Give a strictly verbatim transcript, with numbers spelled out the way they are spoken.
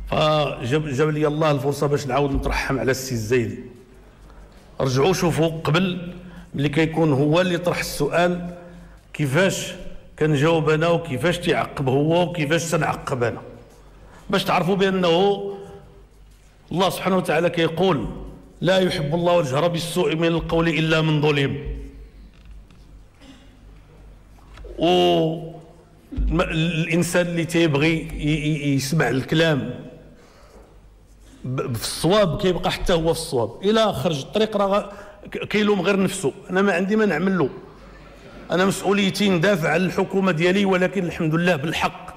فجاب جاب لي الله الفرصه باش نعاود نترحم على السي الزايدي. رجعوا شوفوا قبل ملي كيكون هو اللي طرح السؤال كيفاش كنجاوب انا وكيفاش تيعقب هو وكيفاش تنعقب انا، باش تعرفوا بانه الله سبحانه وتعالى كيقول لا يحب الله الجهر بالسوء من القول الا من ظلم. والانسان اللي تيبغي يسمع الكلام في الصواب كيبقى حتى هو في الصواب، الى خرج الطريق راه كيلوم غير نفسه. انا ما عندي ما نعمل له، انا مسؤوليتي ندافع على الحكومه ديالي، ولكن الحمد لله بالحق